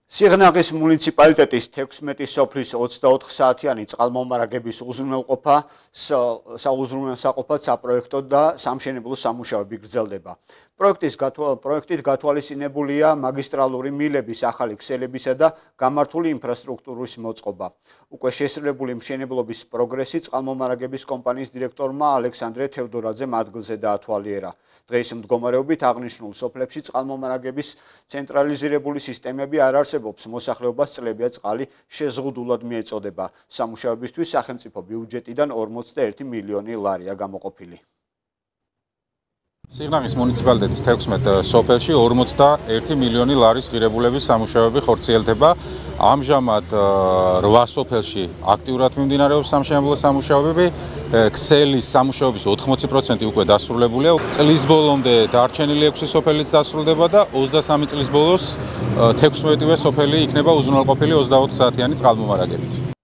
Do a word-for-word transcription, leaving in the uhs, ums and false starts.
სიღნაღის მუნიციპალიტეტის თექვსმეტი სოფლის ოცდაოთხ საათიანი წყალმომარაგების უზრუნველყოფა საუზრუნველსაყოფად საპროექტო და სამშენებლო სამუშაოები გრძელდება. პროექტის პროექტით გათვალისწინებულია მაგისტრალური მილების ახალი ქსელებისა და გამართული ინფრასტრუქტურის მოწყობა. უკვე შესრულებული მშენებლობის პროგრესი წყალმომარაგების კომპანიის დირექტორმა ალექსანდრე თევდორაძემ ადგილზე დაათვალიერა. დღეს მდგომარეობით აღნიშნულ სოფლებში წყალმომარაგების ცენტრალიზირებული სისტემები არ არსებობს, მოსახლეობას წლებია წყალი შეზღუდულად მიეწოდება. სამუშაოებისთვის სახელმწიფო ბიუჯეტიდან ორმოცდაერთი მილიონი ლარია გამოყოფილი. სიღნაღის მუნიციპალიტეტის თექვსმეტ სოფელში ორმოცდაერთი მილიონი ლარის ღირებულების სამუშაოები ხორციელდება. ამჟამად რვა სოფელში აქტიურად მიმდინარეობს სამშენებლო სამუშაოები. ქსელის სამუშაოების ოთხმოცი პროცენტი უკვე დასრულებულია. წლის ბოლომდე დარჩენილი ექვსი სოფელიც დასრულდება და ოცდასამი წლის ბოლოს თექვსმეტივე სოფელი იქნება უზრუნველყოფილი ოცდაოთხ საათიანი წყალმომარაგებით.